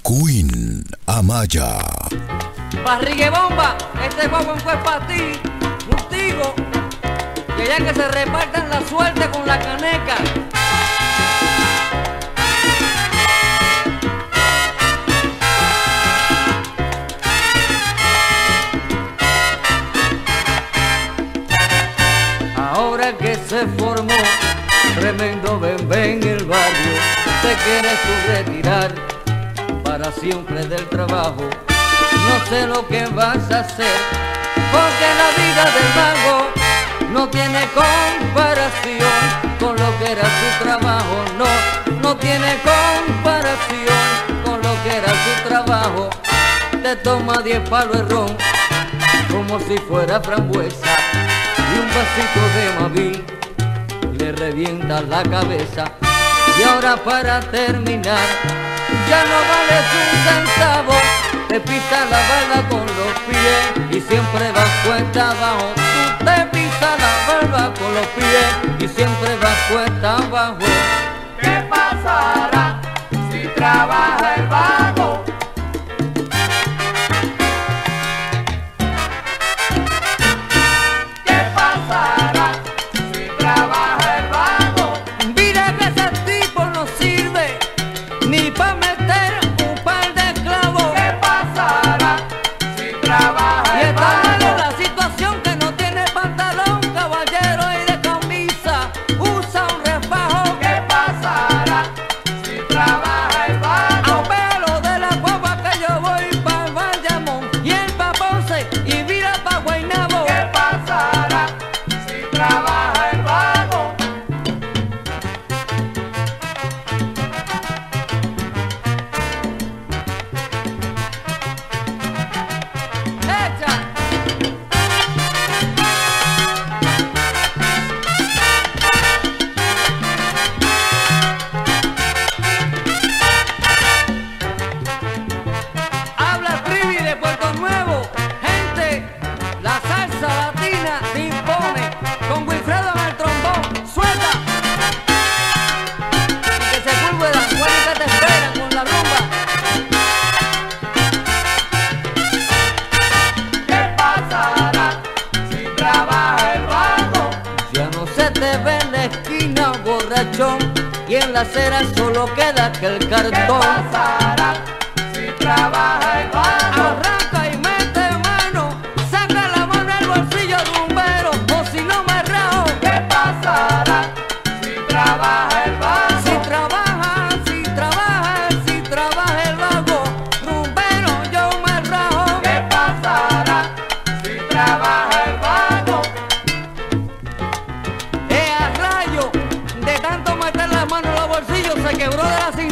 Queen Amaya. Barrigue bomba, este juego fue para ti, contigo, que ya que se repartan la suerte con la caneca. Ahora que se formó tremendo bembé en el barrio, te quieres tú retirar para siempre del trabajo. No sé lo que vas a hacer, porque la vida del mago no tiene comparación con lo que era su trabajo. No tiene comparación con lo que era su trabajo. Te toma 10 palos de ron como si fuera frambuesa, y un vasito de Mabil le revienta la cabeza. Y ahora para terminar, ya no vales un centavo, te pisa la barba con los pies y siempre vas cuesta abajo. Tú te pisas la barba con los pies y siempre vas cuesta abajo. ¿Qué pasará si trabaja el vago? ¿Qué pasará si trabaja el vago? Mira que ese tipo no sirve ni pa' meter un par de clavos. ¿Qué pasará si trabaja Y el está mal vago? la situación, que no tiene pantalón, caballero, y de camisa usa un refajo. ¿Qué pasará si trabaja el vago? A pelo de la guagua que yo voy pa' Bayamón y él pa' Ponce y vira pa' Guaynabo. ¿Qué pasará si trabaja el vago? Echa. Habla Trivi de Puerto Nuevo, gente, la salsa latina te impone, con Wilfredo en el trombón, suelta. Y que se curve las cuerdas que te esperan con la rumba. ¿Qué pasará si trabaja el vago? Ya no se te ve en la esquina, borrachón, y en la acera solo queda aquel ¿Qué cartón. pasará si trabaja el vago? Arranca y mete mano, saca la mano al bolsillo rumbero, o si no me rajo. ¿Qué pasará si trabaja el vago? Si trabaja, si trabaja, si trabaja el vago, rumbero yo me rajo. ¿Qué pasará si trabaja el vago? A rayo, de tanto meter la mano en los bolsillos se quebró de la cintura.